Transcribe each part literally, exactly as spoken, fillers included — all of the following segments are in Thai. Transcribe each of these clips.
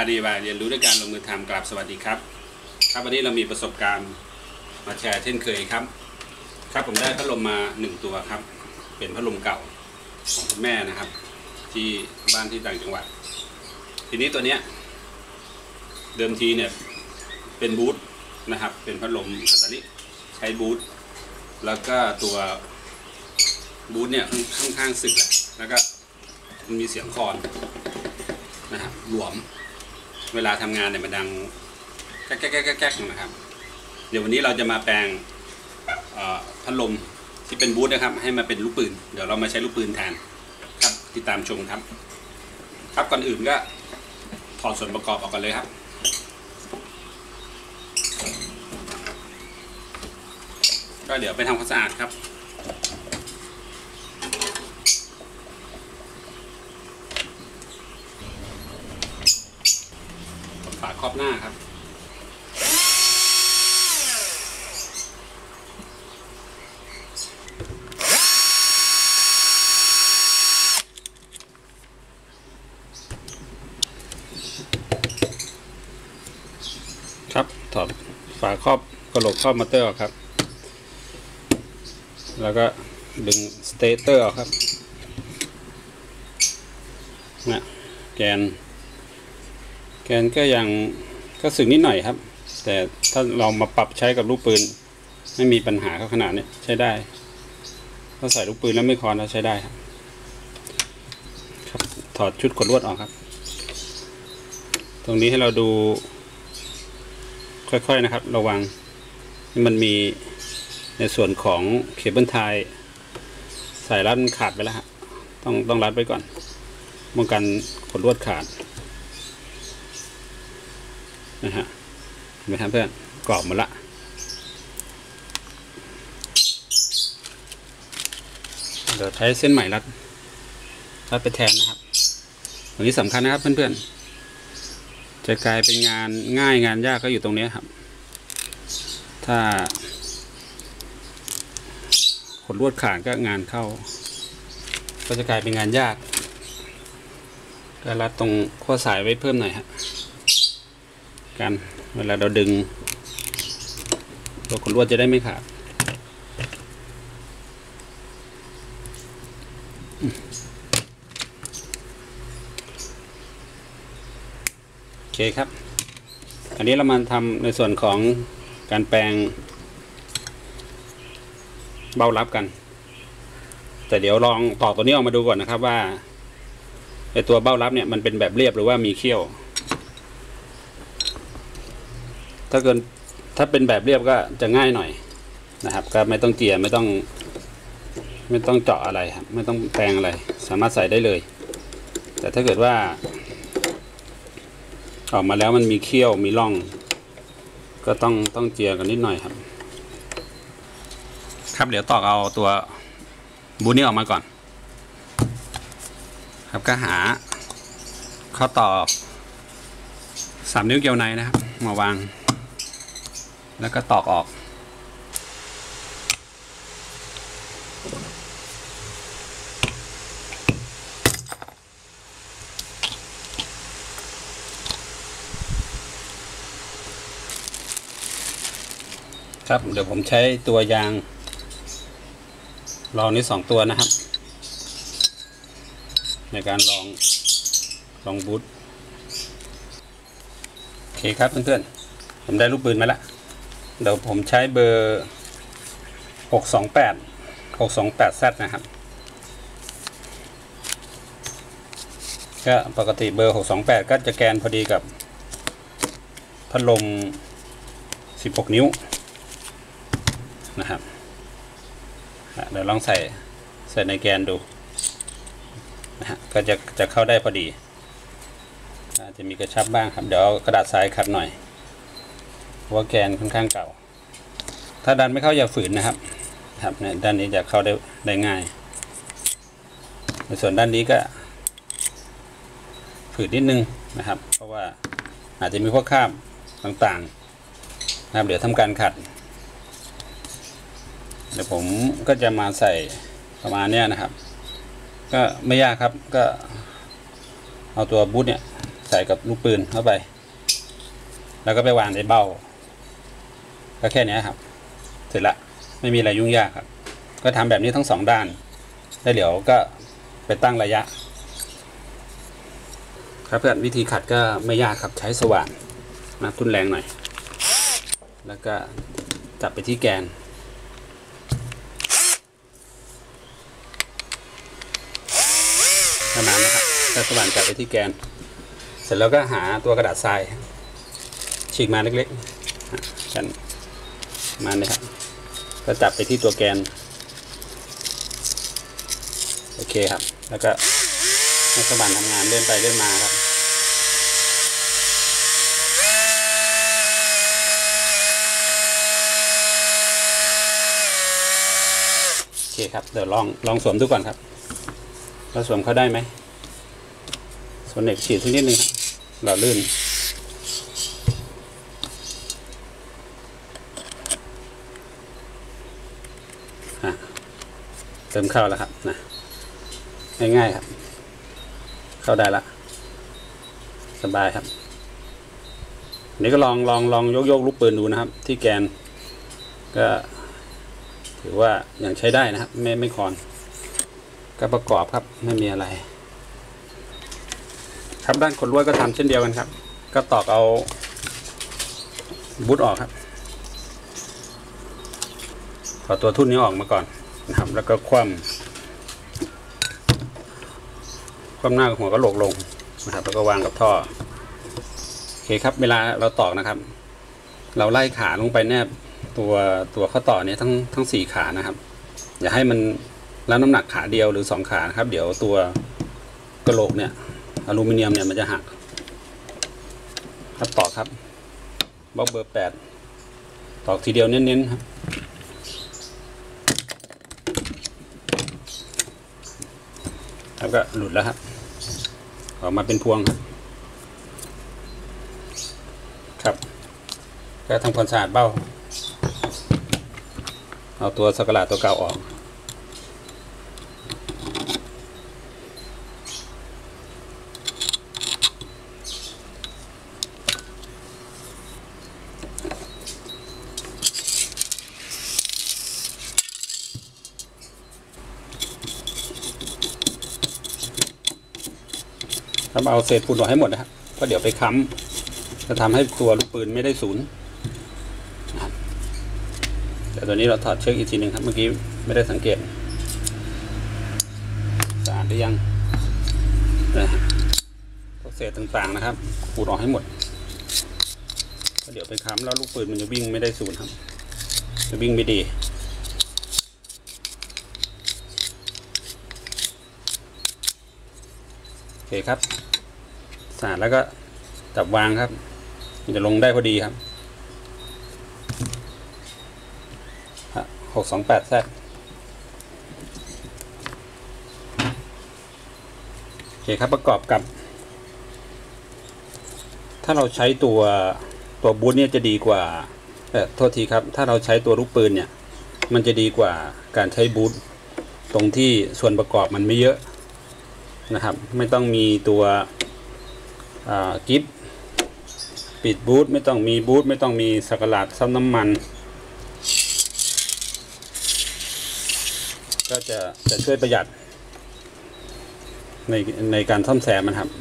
ดีวาเรียนรู้ด้วยการลงมือทำกราบสวัสดีครับครับวันนี้เรามีประสบการณ์มาแชร์เช่นเคยครับครับผมได้พัดลมมาหนึ่งตัวครับเป็นพัดลมเก่าของคุณแม่นะครับที่บ้านที่ต่างจังหวัดทีนี้ตัวเนี้ยเดิมทีเนี่ยเป็นบูทนะครับเป็นพัดลมอันนี้ใช้บูทแล้วก็ตัวบูทเนี่ยค่อนข้างสึกแหละแล้วก็มันมีเสียงคอนนะครับหลวมเวลาทำงานเนี่ยมันดังแก๊กแก๊กแก๊กแก๊กนะครับเดี๋ยววันนี้เราจะมาแปลงพัดลมที่เป็นบูทนะครับให้มาเป็นลูกปืนเดี๋ยวเรามาใช้ลูกปืนแทนครับติดตามชมครับครับก่อนอื่นก็ถอดส่วนประกอบออกกันเลยครับก็เดี๋ยวไปทำความสะอาดครับฝาครอบหน้าครับครับถอดฝาครอบกระโหลกครอบมอเตอร์ออกครับแล้วก็ดึงสเตเตอร์ออกครับนะแกนแกนก็ยังก็สึกนิดหน่อยครับแต่ถ้าเรามาปรับใช้กับลูกปืนไม่มีปัญหาขนาดนี้ใช้ได้ถ้าใส่ลูกปืนแล้วไม่คอนแล้วใช้ได้ครับครับถอดชุดกดลวดออกครับตรงนี้ให้เราดูค่อยๆนะครับระวังมันมีในส่วนของเคเบิลไทยสายรัดมันขาดไปแล้วฮะต้องต้องรัดไว้ก่อนป้องกันกดลวดขาดนะฮะเห็นไหมครับเพื่อนกรอบหมดละเดี๋ยวใช้เส้นใหม่รัดรัดไปแทนนะครับตรงนี้สำคัญนะครับเพื่อนๆจะกลายเป็นงานง่ายงานยากก็อยู่ตรงนี้ครับถ้ากดลวดขาดก็งานเข้าก็จะกลายเป็นงานยากก็รัดตรงขั้วสายไว้เพิ่มหน่อยฮะกันเวลาเราดึงตัวกดลวดจะได้ไม่ขาดโอเคครับอันนี้เรามาทำในส่วนของการแปลงเบ้ารับกันแต่เดี๋ยวลองตอกตัวนี้ออกมาดูก่อนนะครับว่าไอตัวเบ้ารับเนี่ยมันเป็นแบบเรียบหรือว่ามีเขี้ยวถ้าเกินถ้าเป็นแบบเรียบก็จะง่ายหน่อยนะครับก็ไม่ต้องเจียไม่ต้องไม่ต้องเจาะอะไรครับไม่ต้องแปลงอะไรสามารถใส่ได้เลยแต่ถ้าเกิดว่าออกมาแล้วมันมีเขี้ยวมีร่องก็ต้องต้องเจียกันนิดหน่อยครับครับเดี๋ยวตอกเอาตัวบูทนี้ออกมาก่อนครับก็หาข้อต่อสามนิ้วเกลียวในนะครับมาวางแล้วก็ตอกออกครับเดี๋ยวผมใช้ตัวยางลองนี้สองตัวนะครับในการลองลองบูทโอเคครับเพื่อนๆผมได้ลูกปืนมาแล้วเดี๋ยวผมใช้เบอร์หกสองแปด หกสองแปด แซด นะครับก็ปกติเบอร์หกสองแปดก็จะแกนพอดีกับพัดลมสิบหกนิ้วนะครับเดี๋ยวลองใส่ใส่ในแกนดูนะฮะก็จะจะเข้าได้พอดีอาจจะมีกระชับบ้างครับเดี๋ยวเอากระดาษทรายขัดหน่อยเพราะว่าแกนค่อนข้างเก่าถ้าดันไม่เข้าอย่าฝืนนะครับครับเนี่ยด้านนี้จะเข้าได้ได้ง่ายในส่วนด้านนี้ก็ฝืนนิดนึงนะครับเพราะว่าอาจจะมีพวกคราบต่างๆนะครับเดี๋ยวทำการขัดเดี๋ยวผมก็จะมาใส่ประมาณนี้นะครับก็ไม่ยากครับก็เอาตัวบูทเนี่ยใส่กับลูกปืนเข้าไปแล้วก็ไปวางในเบ้าก็แค่นี้ครับเสร็จละไม่มีอะไรยุ่งยากครับก็ทำแบบนี้ทั้งสองด้านแล้วเดี๋ยวก็ไปตั้งระยะครับเพื่อนวิธีขัดก็ไม่ยากครับใช้สว่านนะทุนแรงหน่อยแล้วก็จับไปที่แกนประมาณนะครับถ้าสว่านจับไปที่แกนเสร็จแล้วก็หาตัวกระดาษทรายฉีกมาเล็กๆกันมาเลยครับก็จับไปที่ตัวแกนโอเคครับแล้วก็ให้สว่านทำงานเลื่อนไปเลื่อนมาครับโอเคครับเดี๋ยวลองลองสวมดูก่อนครับเราสวมเขาได้ไหมสวมเหล็กฉีดสักนิดนึงหล่อลื่นเติมเข้าแล้วครับนะง่ายๆครับเข้าได้ละสบายครับนี่ก็ลองลองลองยกยกลูกปืนดูนะครับที่แกนก็ถือว่ายังใช้ได้นะครับไม่ไม่คอนก็ประกอบครับไม่มีอะไรครับด้านขดลวดก็ทำเช่นเดียวกันครับก็ตอกเอาบูทออกครับขอตัวทุ่นนี้ออกมาก่อนนะครับแล้วก็คว่ำคว่ำหน้ากับหัวก็โหลกลงนะครับแล้วก็วางกับท่อโอเคครับเวลาเราตอกนะครับเราไล่ขาลงไปแนบตัวตัวข้อต่อนี้ทั้งทั้งสี่ขานะครับอย่าให้มันรับน้ำหนักขาเดียวหรือสองขานะครับเดี๋ยวตัวกระโหลกเนี่ยอลูมิเนียมเนี่ยมันจะหักครับตอกครับบล็อกเบอร์แปดตอกทีเดียวเน้นๆครับแล้วก็หลุดแล้วครับออกมาเป็นพวงครับครับก็ทำความสะอาดเบ้าเอาตัวสกลาตัวเก่าออกครับเอาเศษฝุ่นออกให้หมดนะครับเพราะเดี๋ยวไปค้ำจะทำให้ตัวลูกปืนไม่ได้ศูนย์นะครับแต่ตัวนี้เราถอดเชือกอีกทีหนึ่งครับเมื่อกี้ไม่ได้สังเกตสะอาดหรือยังนะเศษต่างๆนะครับขูดออกให้หมดเพราะเดี๋ยวไปค้ำแล้วลูกปืนมันจะวิ่งไม่ได้ศูนย์ครับจะวิ่งไม่ดีโอเคครับสะอาดแล้วก็จับวางครับมันจะลงได้พอดีครับหกสองแปดแซดโอเคครับประกอบกับถ้าเราใช้ตัวตัวบูทเนี่ยจะดีกว่าเอ่อโทษทีครับถ้าเราใช้ตัวลูกปืนเนี่ยมันจะดีกว่าการใช้บูทตรงที่ส่วนประกอบมันไม่เยอะนะครับไม่ต้องมีตัวกิฟต์ปิดบูทไม่ต้องมีบูทไม่ต้องมีสกลาดซับน้ำมันก็จะจะช่วยประหยัดในในการซ่อมแซมมันครับ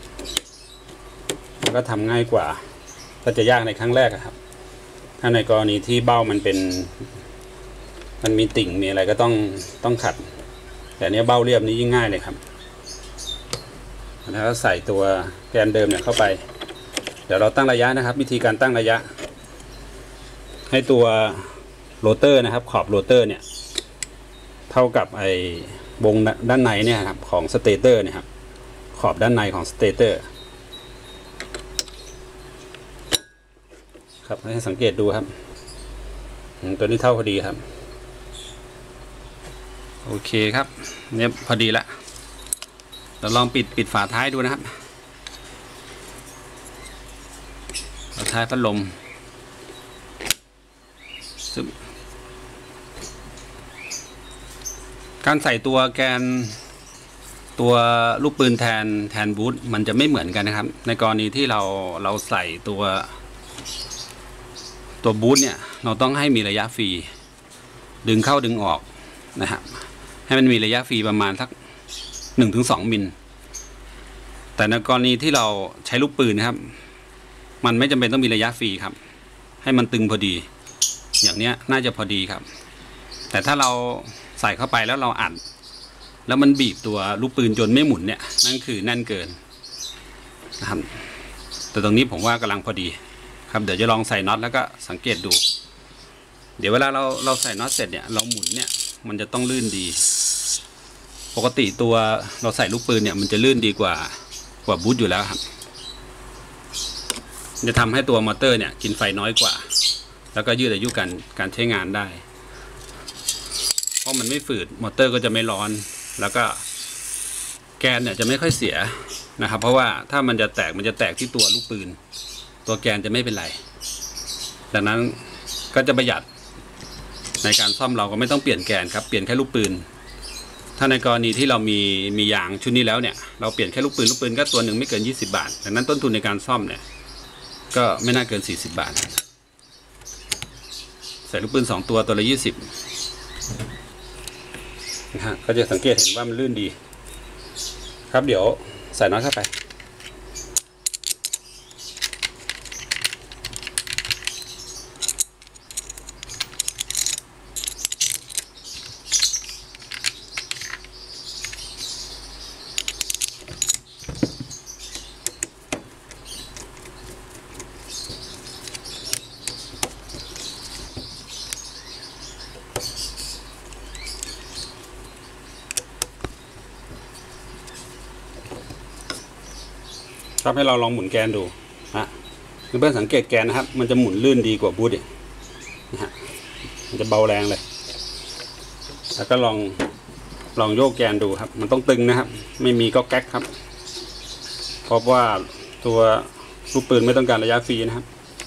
แล้วก็ทำง่ายกว่าก็จะยากในครั้งแรกครับถ้าในกรณีที่เบ้ามันเป็นมันมีติ่งมีอะไรก็ต้องต้องขัดแต่เนี้ยเบ้าเรียบนี้ยิ่งง่ายเลยครับแล้วก็ใส่ตัวแกนเดิมเนี่ยเข้าไปเดี๋ยวเราตั้งระยะนะครับวิธีการตั้งระยะให้ตัวโรเตอร์นะครับขอบโรเตอร์เนี่ยเท่ากับไอ้วงด้านในเนี่ยครับของสเตเตอร์เนี่ยครับขอบด้านในของสเตเตอร์ครับให้สังเกตดูครับตัวนี้เท่าพอดีครับโอเคครับเนี่ยพอดีละเราลองปิดปิดฝาท้ายดูนะครับฝาท้ายพัดลมการใส่ตัวแกนตัวลูกปืนแทนแทนบูทมันจะไม่เหมือนกันนะครับในกรณีที่เราเราใส่ตัวตัวบูทเนี่ยเราต้องให้มีระยะฟรีดึงเข้าดึงออกนะครับให้มันมีระยะฟรีประมาณสัก หนึ่งถึงสอง มิลแต่ในกรณีที่เราใช้ลูกปืนนะครับมันไม่จำเป็นต้องมีระยะฟรีครับให้มันตึงพอดีอย่างเนี้ยน่าจะพอดีครับแต่ถ้าเราใส่เข้าไปแล้วเราอัดแล้วมันบีบตัวลูกปืนจนไม่หมุนเนี่ยนั่นคือแน่นเกินนะครับแต่ตรงนี้ผมว่ากำลังพอดีครับเดี๋ยวจะลองใส่น็อตแล้วก็สังเกตดูเดี๋ยวเวลาเราเราใส่น็อตเสร็จเนี่ยเราหมุนเนี่ยมันจะต้องลื่นดีปกติตัวเราใส่ลูกปืนเนี่ยมันจะลื่นดีกว่ากว่าบูทอยู่แล้วครับจะทำให้ตัวมอเตอร์เนี่ยกินไฟน้อยกว่าแล้วก็ยืดอายุการการใช้งานได้เพราะมันไม่ฝืดมอเตอร์ก็จะไม่ร้อนแล้วก็แกนเนี่ยจะไม่ค่อยเสียนะครับเพราะว่าถ้ามันจะแตกมันจะแตกที่ตัวลูกปืนตัวแกนจะไม่เป็นไรดังนั้นก็จะประหยัดในการซ่อมเราก็ไม่ต้องเปลี่ยนแกนครับเปลี่ยนแค่ลูกปืนถ้าในกรณีที่เรามีมียางชุดนี้แล้วเนี่ยเราเปลี่ยนแค่ลูกปืนลูกปืนก็ตัวหนึ่งไม่เกินยี่สิบบาทดังนั้นต้นทุนในการซ่อมเนี่ยก็ไม่น่าเกินสี่สิบบาทใส่ลูกปืนสองตัวตัวละยี่สิบนะฮะก็จะสังเกตเห็นว่ามันลื่นดีครับเดี๋ยวใส่น็อตเข้าไปครับให้เราลองหมุนแกนดูนะเพื่อนสังเกตแกนนะครับมันจะหมุนลื่นดีกว่าบูทอีกนะฮะมันจะเบาแรงเลยแล้วก็ลองลองโยกแกนดูครับมันต้องตึงนะครับไม่มีก็แก๊กครับเพราะว่าตัวลูกปืนไม่ต้องการระยะฟรีนะครับ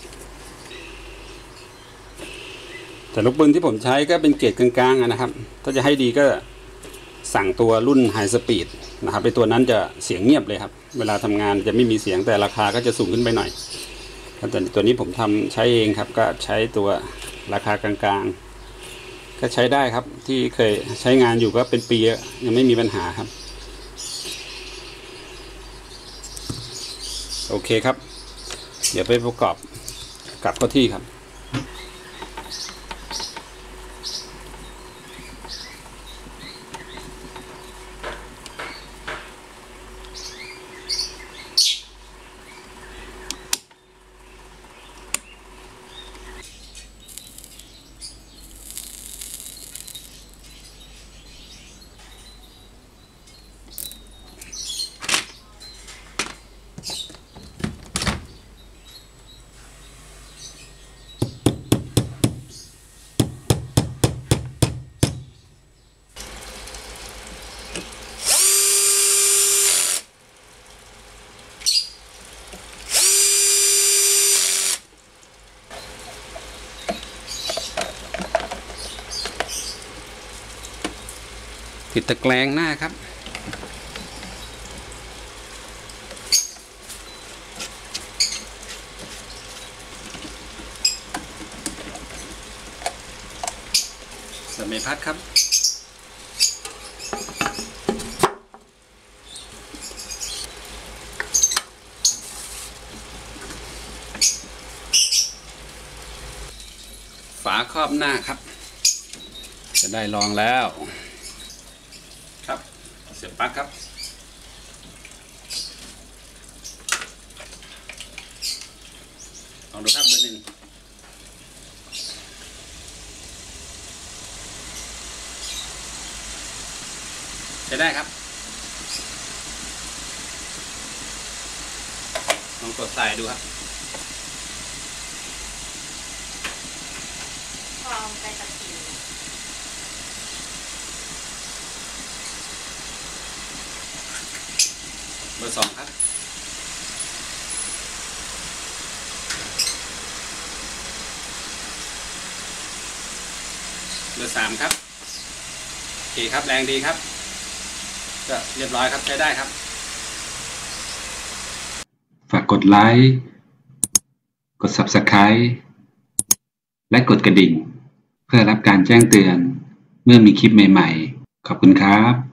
แต่ลูกปืนที่ผมใช้ก็เป็นเกรดกลางๆนะครับถ้าจะให้ดีก็สั่งตัวรุ่นไฮสปีดนะครับไอตัวนั้นจะเสียงเงียบเลยครับเวลาทำงานจะไม่มีเสียงแต่ราคาก็จะสูงขึ้นไปหน่อยแต่ตัวนี้ผมทำใช้เองครับก็ใช้ตัวราคากลางๆก็ใช้ได้ครับที่เคยใช้งานอยู่ก็เป็นปียังไม่มีปัญหาครับโอเคครับเดี๋ยวไปประกอบกลับเข้าที่ครับติดตะแกรงหน้าครับสมัยพัดครับฝาครอบหน้าครับจะได้ลองแล้วครับเสียบปลั๊กครับลองดูครับเบอร์หนึ่งใช้ได้ครับลองกดใส่ดูครับลองไปตัดสินเบอร์สองครับเบอร์สามครับโอเคครับแรงดีครับก็เรียบร้อยครับใช้ได้ครับฝากกดไลค์กด ซับสไครบ์ และกดกระดิ่งเพื่อรับการแจ้งเตือนเมื่อมีคลิปใหม่ๆขอบคุณครับ